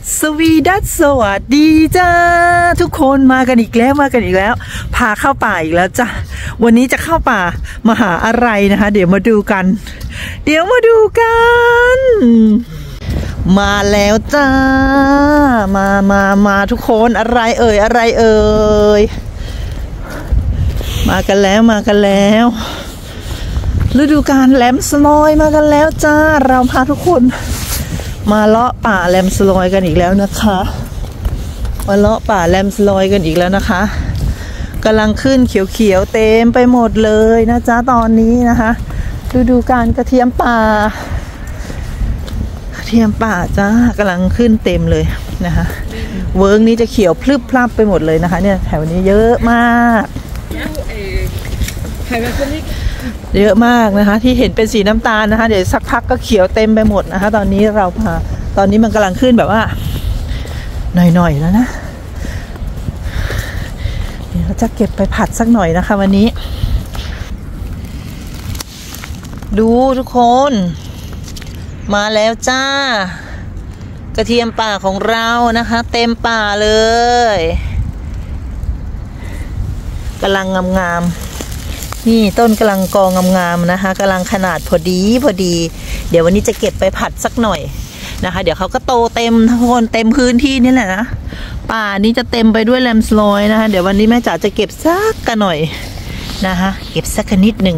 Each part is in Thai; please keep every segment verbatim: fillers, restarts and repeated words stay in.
สวีดัสสวัสดีจ้าทุกคนมากันอีกแล้วมากันอีกแล้วพาเข้าป่าอีกแล้วจ้าวันนี้จะเข้าป่ามาหาอะไรนะคะเดี๋ยวมาดูกันเดี๋ยวมาดูกันมาแล้วจ้ามามามาทุกคนอะไรเอ่ยอะไรเอ่ยมากันแล้วมากันแล้วฤดูกาลแหลมสลอยมากันแล้วจ้าเราพาทุกคนมาเลาะป่าแหลมสลอยกันอีกแล้วนะคะมาเลาะป่าแหลมสลอยกันอีกแล้วนะคะกำลังขึ้นเขียวๆเต็มไปหมดเลยนะจ๊ะตอนนี้นะคะฤดูกาลกระเทียมป่ากระเทียมป่าจ้ากำลังขึ้นเต็มเลยนะคะเวิร์กนี้จะเขียวพลึบพลับไปหมดเลยนะคะเนี่ยแถวนี้เยอะมากเยอะมากนะคะที่เห็นเป็นสีน้ำตาลนะคะเดี๋ยวสักพักก็เขียวเต็มไปหมดนะคะตอนนี้เราพาตอนนี้มันกำลังขึ้นแบบว่าหน่อยๆแล้วนะเดี๋ยวเราจะเก็บไปผัดสักหน่อยนะคะวันนี้ดูทุกคนมาแล้วจ้ากระเทียมป่าของเรานะคะเต็มป่าเลยกำลังงามๆนี่ต้นกำลังกองงามๆนะคะกำลังขนาดพอดีพอดีเดี๋ยววันนี้จะเก็บไปผัดสักหน่อยนะคะเดี๋ยวเขาก็โตเต็มทุกคนเต็มพื้นที่นี่แหละนะป่านี้จะเต็มไปด้วยแลมสลอยนะคะเดี๋ยววันนี้แม่จ๋าจะเก็บสักกันหน่อยนะคะเก็บสักนิดหนึ่ง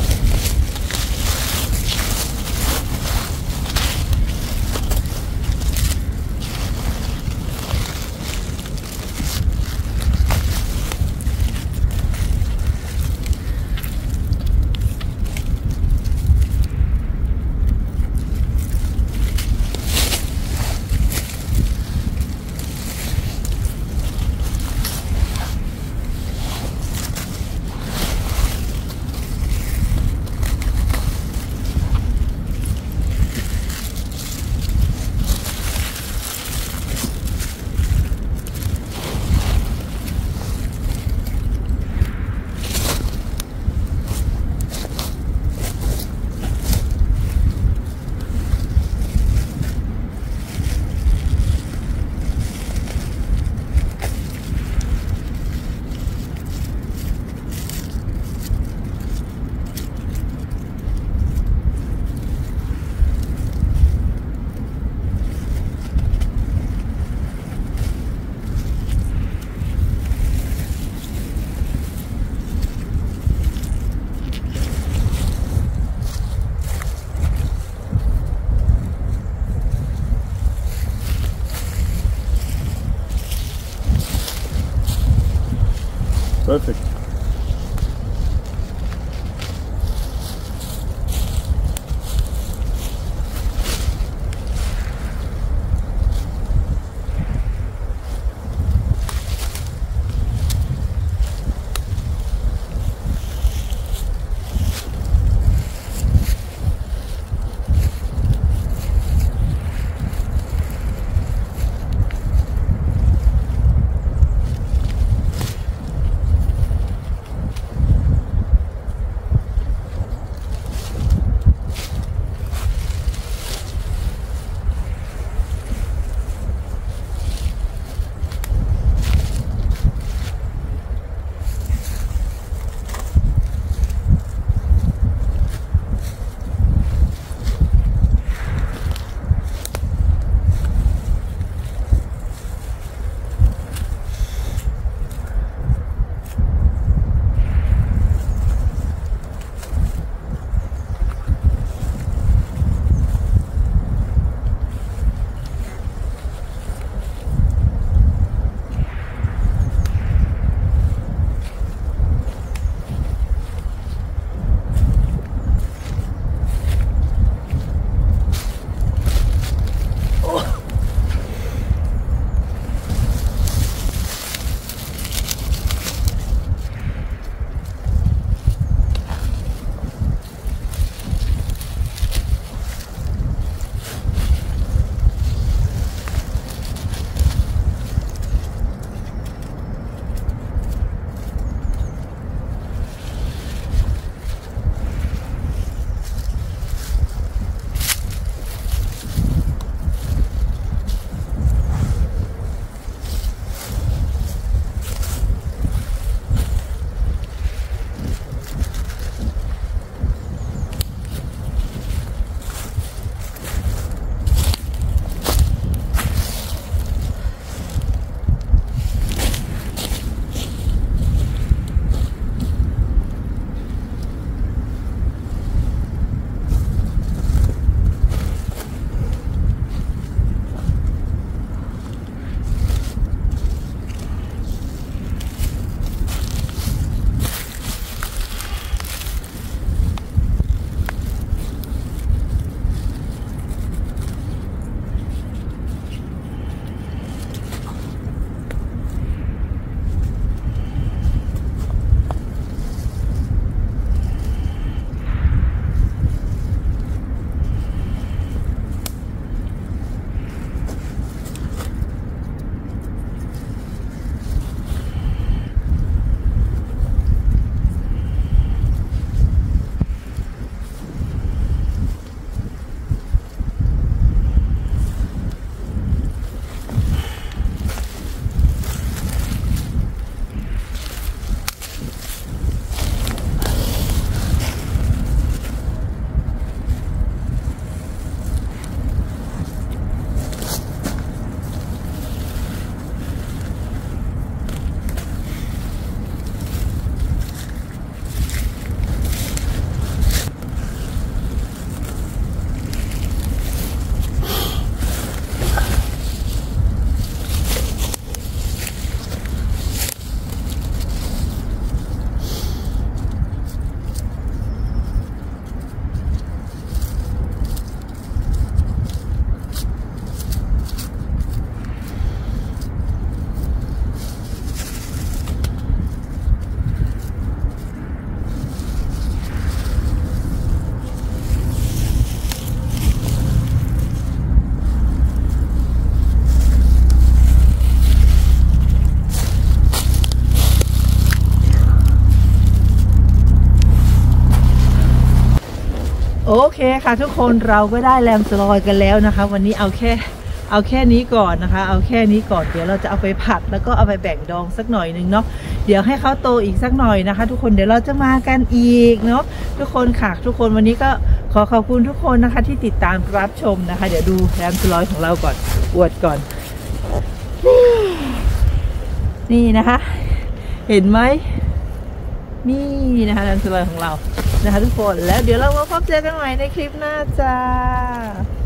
Perfect. โอเคค่ะทุกคนเราก็ได้แลมสลอยกันแล้วนะคะวันนี้เอาแค่เอาแค่นี้ก่อนนะคะเอาแค่นี้ก่อนเดี๋ยวเราจะเอาไปผัดแล้วก็เอาไปแบ่งดองสักหน่อยนึงเนาะเดี๋ยวให้เขาโตอีกสักหน่อยนะคะทุกคนเดี๋ยวเราจะมากันอีกเนาะทุกคนค่ะทุกคนวันนี้ก็ขอขอบคุณทุกคนนะคะที่ติดตามรับชมนะคะเดี๋ยวดูแลมสลอยของเราก่อนอวดก่อนนี่นี่นะคะเห็นไหมนี่นะคะแลมสลอยของเรานะคะทุกคนแล้วเดี๋ยวเรามาพบเจอกันใหม่ในคลิปหน้าจ้า